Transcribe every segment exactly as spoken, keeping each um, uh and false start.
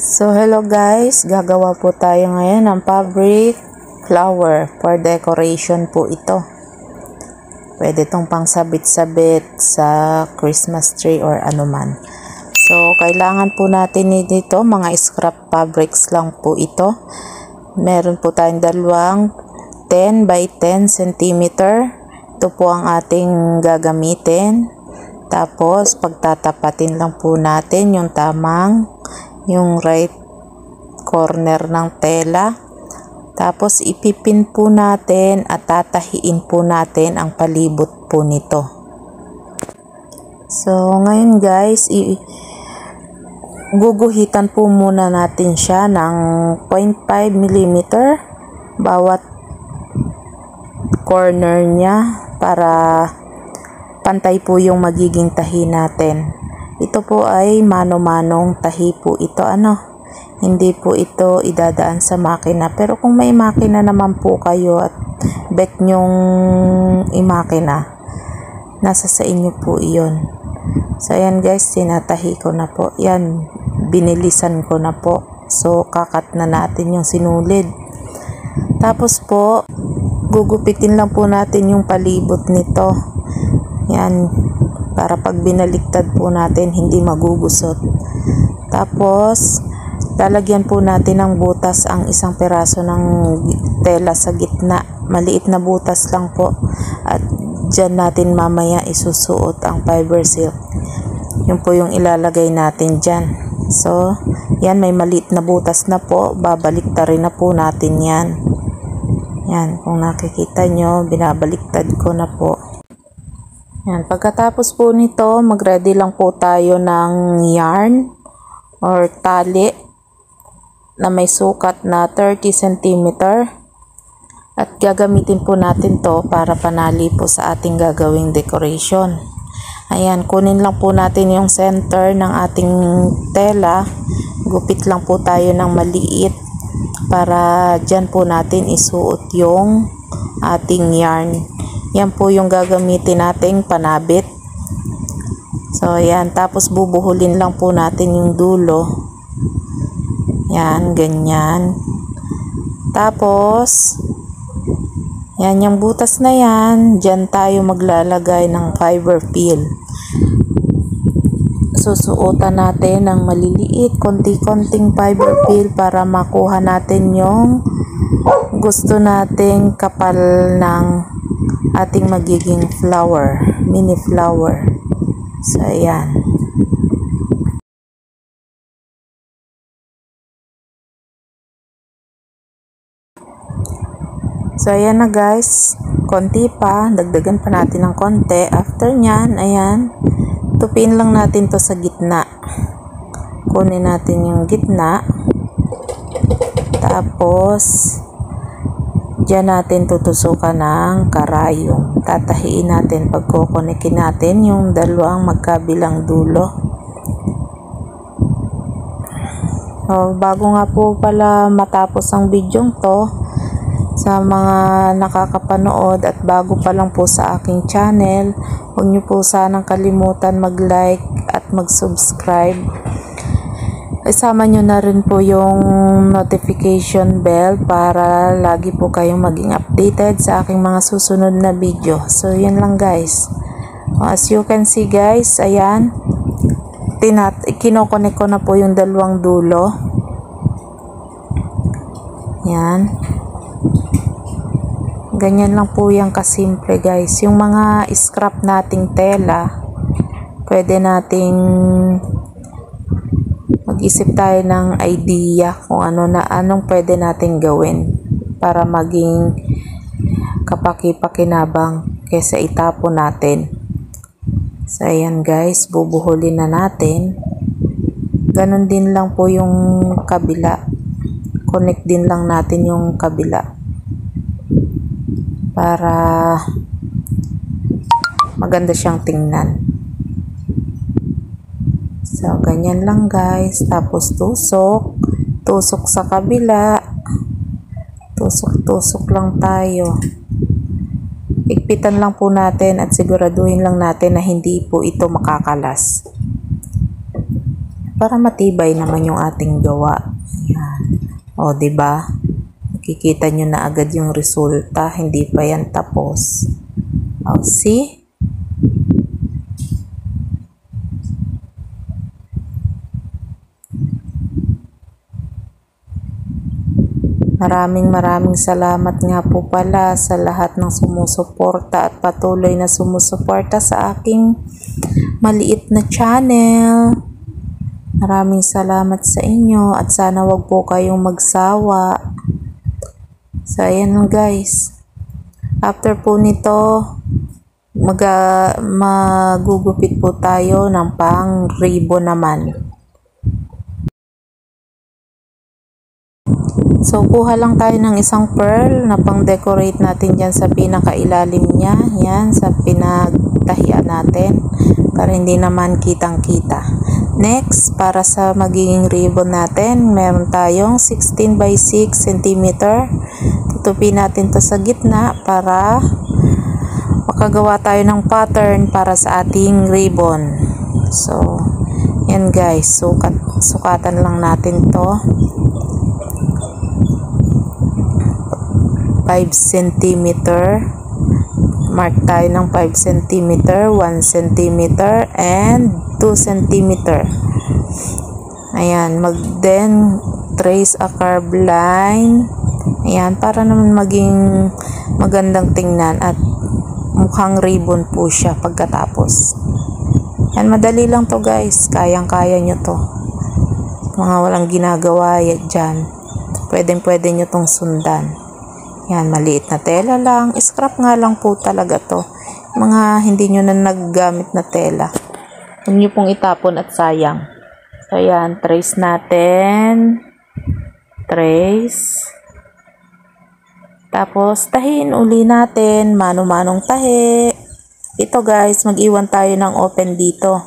So hello guys, gagawa po tayo ngayon ng fabric flower for decoration po ito. Pwede itong pang sabit-sabit sa Christmas tree or anuman. So kailangan po natin dito mga scrap fabrics lang po ito. Meron po tayong dalawang ten by ten centimeter. Ito po ang ating gagamitin. Tapos pagtatapatin lang po natin yung tamang yung right corner ng tela. Tapos ipipin po natin at tatahiin po natin ang palibot po nito. So ngayon guys, i guguhitan po muna natin siya ng zero point five millimeter bawat corner niya para pantay po yung magiging tahi natin. Ito po ay mano-manong tahi po ito, ano, hindi po ito idadaan sa makina. Pero kung may makina naman po kayo at bet nyong imakina, nasa sa inyo po iyon. So ayan guys, tinatahi ko na po. Yan, binilisan ko na po. So kakat na natin yung sinulid. Tapos po, gugupitin lang po natin yung palibot nito. Yan, para pag binaliktad po natin hindi magugusot. Tapos lalagyan po natin ng butas ang isang peraso ng tela sa gitna. Maliit na butas lang po. At dyan natin mamaya isusuot ang fiber silk. Yun po yung ilalagay natin dyan. So yan, may maliit na butas na po. Babaliktarin na po natin yan. Yan, kung nakikita nyo, binabaliktad ko na po. Yan, pagkatapos po nito, mag-ready lang po tayo ng yarn or tali na may sukat na thirty centimeter at gagamitin po natin to para panali po sa ating gagawing decoration. Ayan, kunin lang po natin yung center ng ating tela, gupit lang po tayo ng maliit para dyan po natin isuot yung ating yarn. Yan po yung gagamitin nating panabit. So yan, tapos bubuhulin lang po natin yung dulo. Yan, ganyan. Tapos yan, yung butas na yan, dyan tayo maglalagay ng fiber peel. Susuotan natin ng maliliit, konti-konting fiber peel para makuha natin yung gusto nating kapal ng ating magiging flower, mini flower. So ayan. So ayan na guys, konti pa, dagdagan pa natin ng konti. After nyan, ayan, tupin lang natin to sa gitna. Kunin natin yung gitna. Tapos diyan natin tutusukan ng karayom. Tatahiin natin, pagkukonikin natin yung dalawang magkabilang dulo. So, bago nga po pala matapos ang video to, sa mga nakakapanood at bago pa lang po sa aking channel, huwag niyo po sanang kalimutan mag-like at mag-subscribe. Isama nyo na rin po yung notification bell para lagi po kayong maging updated sa aking mga susunod na video. So, yun lang guys. As you can see guys, ayan, tinat kinokonek ko na po yung dalawang dulo. Yan. Ganyan lang po yung kasimple guys. Yung mga scrap nating tela, pwede nating mag-isip tayo ng idea kung ano na anong pwede nating gawin para maging kapaki-pakinabang kaysa itapon natin. So ayan guys, bubuhulin na natin. Ganon din lang po yung kabila. Connect din lang natin yung kabila para maganda siyang tingnan. So, ganyan lang guys. Tapos tusok. Tusok sa kabila. Tusok-tusok lang tayo. Higpitan lang po natin at siguraduhin lang natin na hindi po ito makakalas. para matibay naman yung ating gawa. Ayan. O, diba? Makikita nyo na agad yung resulta. Hindi pa yan tapos. O, see? Maraming maraming salamat nga po pala sa lahat ng sumusuporta at patuloy na sumusuporta sa aking maliit na channel. Maraming salamat sa inyo at sana wag po kayong magsawa. So, ayan lang guys. After po nito, mag magugupit po tayo ng pang ribbon naman. So, kuha lang tayo ng isang pearl na pang-decorate natin dyan sa pinakailalim niya. Yan, sa pinagtahian natin. Para hindi naman kitang-kita. Next, para sa magiging ribbon natin, meron tayong sixteen by six centimeter. Tutupin natin to sa gitna para makagawa tayo ng pattern para sa ating ribbon. So, yan guys. Sukat, sukatan lang natin to. five centimeter. Mark tayo ng five centimeter, one centimeter, and two centimeter. Ayan, mag then trace a curved line. Ayan, para naman maging magandang tingnan at mukhang ribbon po siya pagkatapos. Ayan, madali lang to guys. Kayang-kaya nyo to. Mga walang ginagawa yan dyan. Pwedeng-pwede nyo tong sundan. Yan, maliit na tela lang. Scrap nga lang po talaga to. Mga hindi nyo na naggamit na tela. Huwag nyo pong itapon at sayang. So, yan. Trace natin. Trace. Tapos, tahiin uli natin. Mano-manong tahi. Ito guys, mag-iwan tayo ng open dito.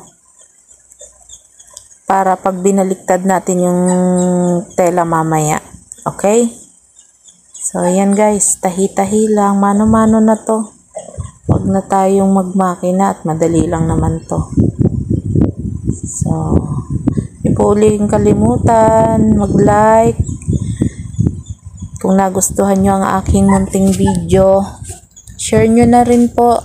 Para pag binaliktad natin yung tela mamaya. Okay? So, ayan guys, tahi-tahi lang, mano-mano na to. Huwag na tayong magmakina at madali lang naman to. So, hindi po uling kalimutan, mag-like. Kung nagustuhan nyo ang aking munting video, share nyo na rin po.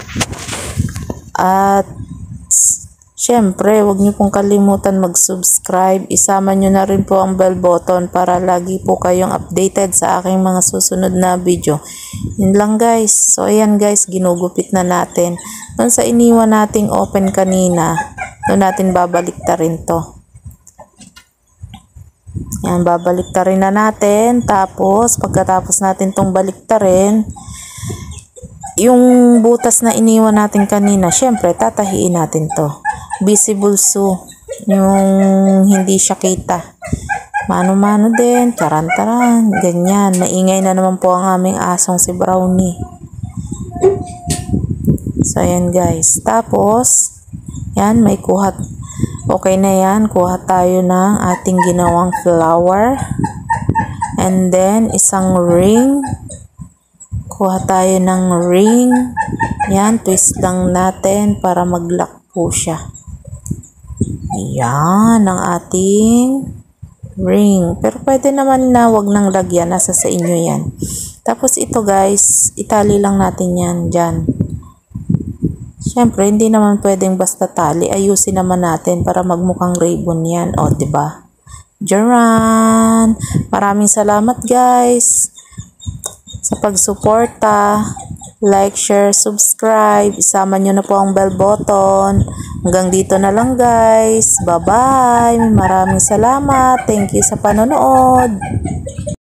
At, syempre, huwag nyo pong kalimutan mag-subscribe. Isama nyo na rin po ang bell button para lagi po kayong updated sa aking mga susunod na video. Yun lang guys. So, ayan guys, ginugupit na natin. Doon sa iniwan nating open kanina, doon natin babaliktarin to. Yan, babaliktarin na natin. Tapos, pagkatapos natin tong baliktarin, yung butas na iniwan natin kanina, syempre, tatahiin natin to. Visible so, yung hindi siya kita. Mano-mano din, taran-taran, ganyan. Naingay na naman po ang aming asong si Brownie. So, ayan guys. Tapos, yan, may kuha. Okay na yan, kuha tayo ng ating ginawang flower. And then, isang ring. Kuha tayo ng ring. Yan, twist lang natin para mag-lock po siya. Yan, ang ating ring. Pero pwede naman na wag nang lagyan. Nasa sa inyo yan. Tapos ito guys, itali lang natin yan dyan. Siyempre, hindi naman pwedeng basta tali. Ayusin naman natin para magmukhang ribbon yan. O, diba? Jaran! Maraming salamat guys sa pagsuporta. Like, share, subscribe. Isama nyo na po ang bell button. Hanggang dito na lang guys. Bye-bye. Maraming salamat. Thank you sa panonood.